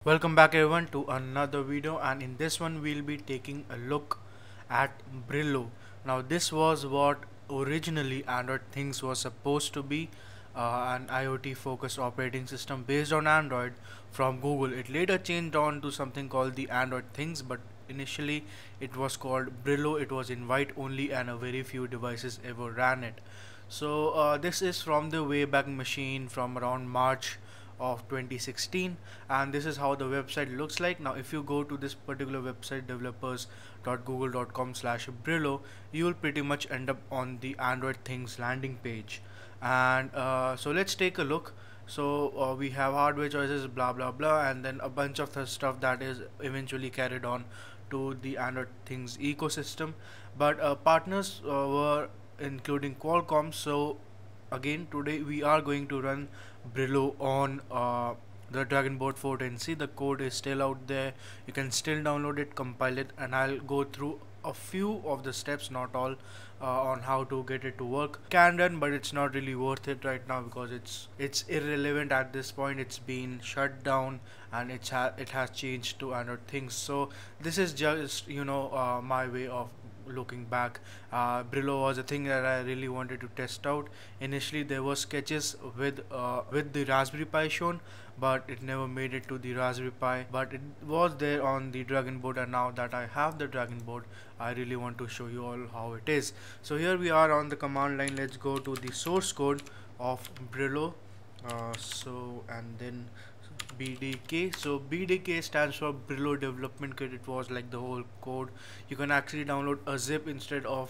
Welcome back everyone to another video, and in this one we'll be taking a look at Brillo. Now this was what originally Android Things was supposed to be, an IoT focused operating system based on Android from Google. It later changed on to something called the Android Things, but initially it was called Brillo. It was invite only and a very few devices ever ran it. So this is from the Wayback Machine from around March of 2016, and this is how the website looks like. Now if you go to this particular website, developers.google.com/Brillo, you will pretty much end up on the Android Things landing page. And so let's take a look. So we have hardware choices, blah blah blah, and then a bunch of the stuff that is eventually carried on to the Android Things ecosystem. But partners were including Qualcomm. So again, today we are going to run Brillo on the Dragon Boat 410C. The code is still out there. You can still download it, compile it, and I'll go through a few of the steps, not all, on how to get it to work. Can run, but it's not really worth it right now because it's irrelevant at this point. It's been shut down and it has changed to Android Things. So this is just my way of looking back. Brillo was a thing that I really wanted to test out. Initially there were sketches with the Raspberry Pi shown, but it never made it to the Raspberry Pi, but it was there on the Dragon Boat, and now that I have the Dragon Boat, I really want to show you all how it is. So here we are on the command line. Let's go to the source code of Brillo. And then BDK. So BDK stands for Brillo Development Kit. It was like the whole code. You can actually download a zip instead of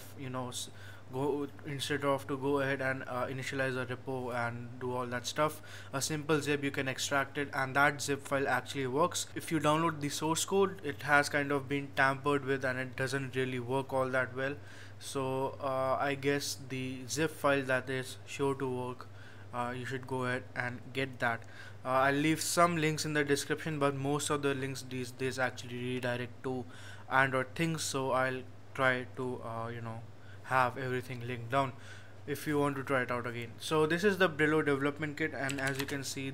to go ahead and initialize a repo and do all that stuff. A simple zip, you can extract it, and that zip file actually works. If you download the source code, it has kind of been tampered with and it doesn't really work all that well. So I guess the zip file that is sure to work. You should go ahead and get that. I'll leave some links in the description, but most of the links these days actually redirect to Android Things, so I'll try to have everything linked down if you want to try it out again. So this is the Brillo development kit, and as you can see,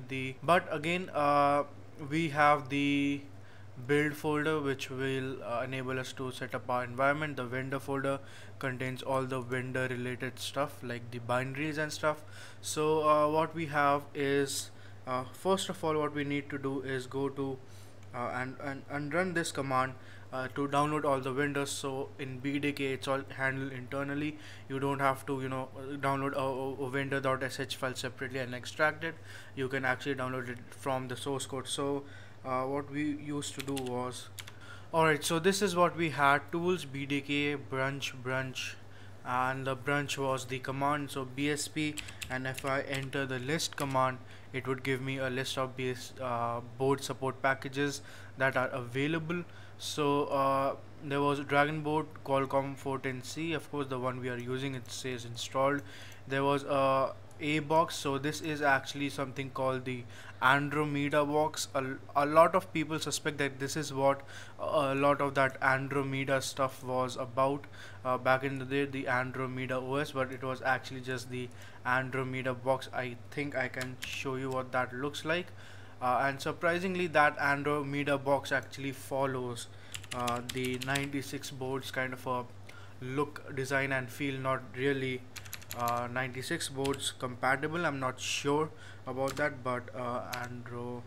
we have the build folder, which will enable us to set up our environment. The vendor folder contains all the vendor related stuff like the binaries and stuff. So what we have is, first of all, what we need to do is go to and run this command to download all the vendors. So in BDK it's all handled internally. You don't have to download a vendor.sh file separately and extract it. You can actually download it from the source code. So what we used to do was, alright, so this is what we had: tools, BDK, branch, and the branch was the command, so BSP. And if I enter the list command, it would give me a list of board support packages that are available. So there was Dragon Boat, Qualcomm 410C, of course the one we are using, it says installed. There was a box. So this is actually something called the Andromeda box. A lot of people suspect that this is what a lot of that Andromeda stuff was about back in the day, the Andromeda OS, but it was actually just the Andromeda box. I think I can show you what that looks like. And surprisingly, that Andromeda box actually follows the 96 boards kind of a look, design and feel. Not really 96 boards compatible, I'm not sure about that, but Andromeda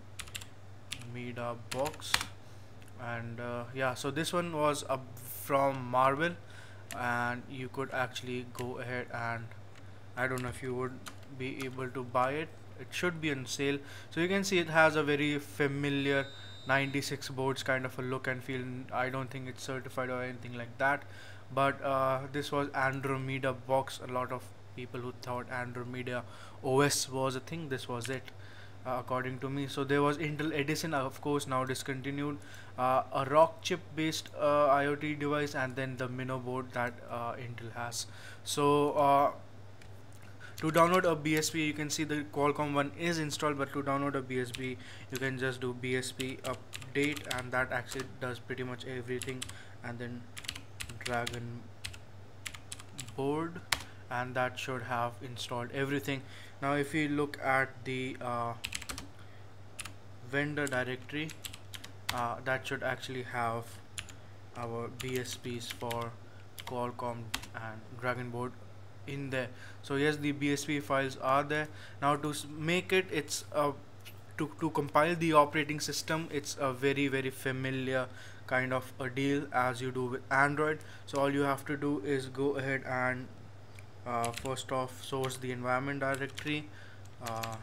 box. And yeah, so this one was from Marvel, and you could actually go ahead and, I don't know if you would be able to buy it. It should be on sale. So you can see it has a very familiar 96 boards kind of a look and feel. I don't think it's certified or anything like that, but this was Andromeda box. A lot of people who thought Andromeda OS was a thing, this was it, according to me. So there was Intel Edison, of course now discontinued, a Rock chip based IoT device, and then the Minnow board that Intel has. So to download a BSP, you can see the Qualcomm one is installed, but to download a BSP you can just do BSP update, and that actually does pretty much everything. And then Dragon board, and that should have installed everything. Now if you look at the vendor directory, that should actually have our BSPs for Qualcomm and Dragon Board in there. So yes, the BSP files are there. Now to make it, to compile the operating system, it's a very familiar kind of a deal as you do with Android. So all you have to do is go ahead and first off source the environment directory. uh,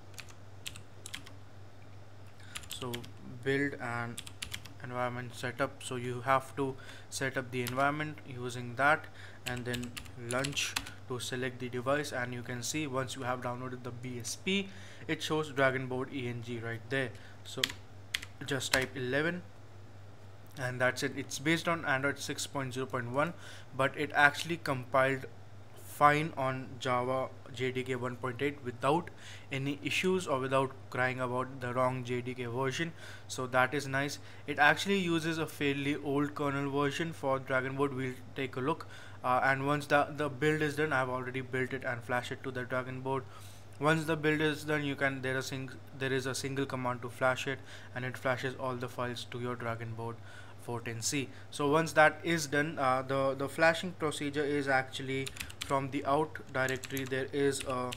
so build an environment setup, so you have to set up the environment using that, and then launch to select the device. And you can see once you have downloaded the BSP, it shows Dragon Board ENG right there. So just type 11 and that's it. It's based on Android 6.0.1, but it actually compiled fine on Java JDK 1.8 without any issues or without crying about the wrong JDK version. So that is nice. It actually uses a fairly old kernel version for Dragon Board. We'll take a look, and once the build is done, I've already built it and flashed it to the Dragon Board. Once the build is done, you can there is a single command to flash it, and it flashes all the files to your Dragon Board 410C. So once that is done, the flashing procedure is actually from the out directory. There is a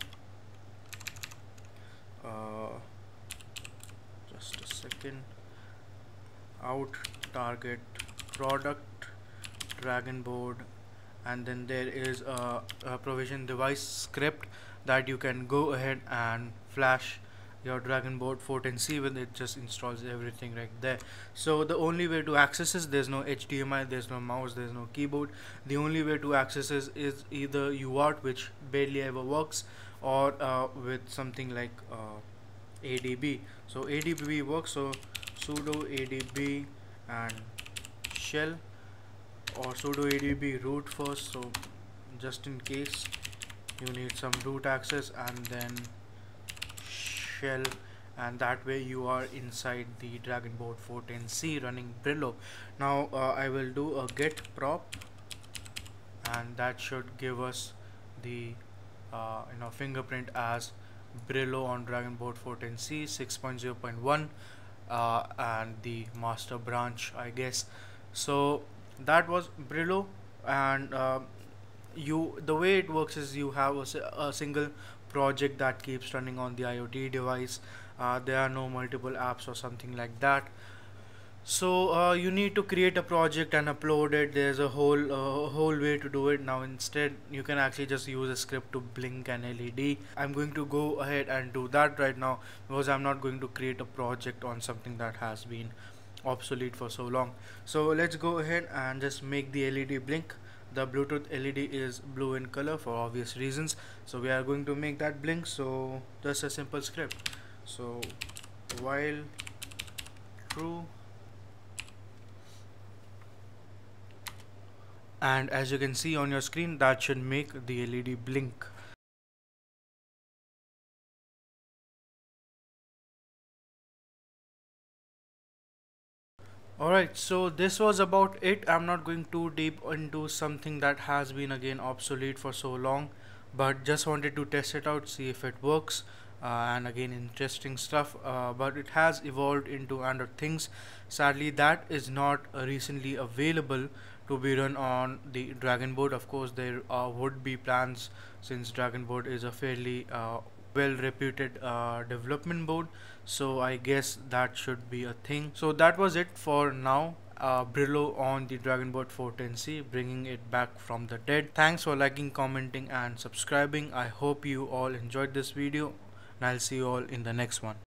just a second, out target product Dragon Board, and then there is a provision device script that you can go ahead and flash your Dragon Board 410C with. It just installs everything right there. So the only way to access is, there's no HDMI, there's no mouse, there's no keyboard. The only way to access is either UART, which barely ever works, or with something like ADB. So ADB works, so sudo ADB and shell, or sudo ADB root first, so just in case you need some root access, and then shell, and that way you are inside the Dragon Board 410C running Brillo. Now I will do a get prop, and that should give us the fingerprint as Brillo on Dragon Board 410C 6.0.1, and the master branch, I guess. So that was Brillo, and the way it works is you have a single project that keeps running on the IoT device. There are no multiple apps or something like that. So you need to create a project and upload it. There's a whole way to do it. Now instead you can actually just use a script to blink an LED. I'm going to go ahead and do that right now, because I'm not going to create a project on something that has been obsolete for so long. So let's go ahead and just make the LED blink. The Bluetooth LED is blue in color for obvious reasons, so we are going to make that blink. So just a simple script. So while true, and as you can see on your screen, that should make the LED blink. Alright, so this was about it. I'm not going too deep into something that has been again obsolete for so long, but just wanted to test it out, see if it works, and again interesting stuff, but it has evolved into Android things. Sadly, that is not recently available to be run on the Dragon Board. Of course, there would be plans, since Dragon Board is a fairly well reputed development board, so I guess that should be a thing. So that was it for now. Brillo on the Dragon Board 410C, bringing it back from the dead. Thanks for liking, commenting and subscribing. I hope you all enjoyed this video, and I'll see you all in the next one.